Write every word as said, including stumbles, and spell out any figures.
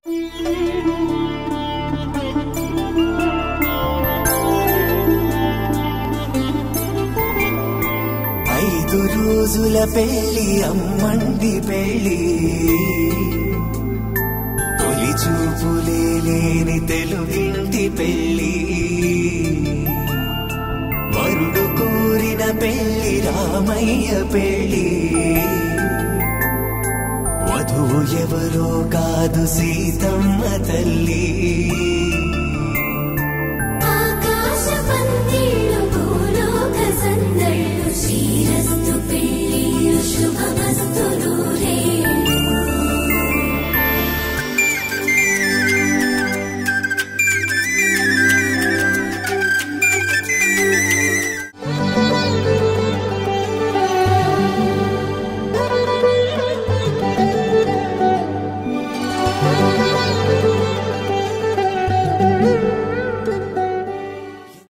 ఐదు రోజుల పెళ్లి అమ్మండి పెళ్లి, తొలి చూపులే లేని తెలుగింటి పెళ్లి, వరుడు కోరిన పెళ్లి రామయ్య పెళ్లి, వధువు ఎవరో కాదు సీతమ్మ తల్లి. శ్రీరస్తు పెళ్లి శుభమస్తు.